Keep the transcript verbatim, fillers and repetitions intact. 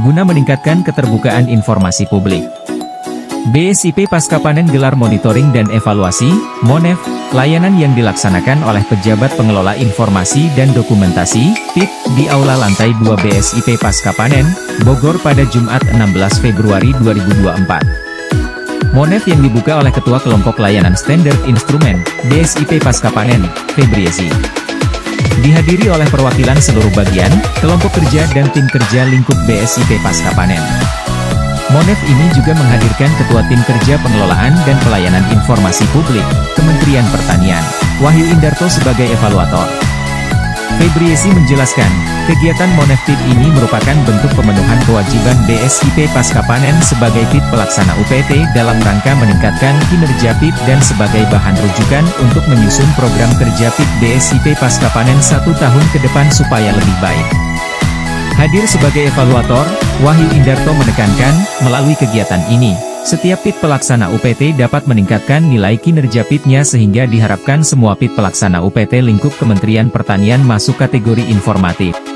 guna meningkatkan keterbukaan informasi publik. B S I P Pascapanen gelar monitoring dan evaluasi, MONEV, layanan yang dilaksanakan oleh pejabat pengelola informasi dan dokumentasi, P I D, di Aula Lantai dua B S I P Pascapanen, Bogor pada Jumat enam belas Februari dua ribu dua puluh empat. MONEV yang dibuka oleh Ketua Kelompok Layanan Standar Instrumen, B S I P Pascapanen, Febriesi. Dihadiri oleh perwakilan seluruh bagian, kelompok kerja dan tim kerja lingkup B S I P Pascapanen. MONEV ini juga menghadirkan Ketua Tim Kerja Pengelolaan dan Pelayanan Informasi Publik, Kementerian Pertanian, Wahyu Indarto sebagai evaluator. Febriesi menjelaskan, kegiatan MONEV P I D ini merupakan bentuk pemenuhan kewajiban B S I P Pascapanen sebagai P I D pelaksana U P T dalam rangka meningkatkan kinerja P I D dan sebagai bahan rujukan untuk menyusun program kerja P I D B S I P Pascapanen satu tahun ke depan supaya lebih baik. Hadir sebagai evaluator, Wahyu Indarto menekankan, melalui kegiatan ini, setiap P I D pelaksana U P T dapat meningkatkan nilai kinerja P I D-nya sehingga diharapkan semua P I D pelaksana U P T lingkup Kementerian Pertanian masuk kategori informatif.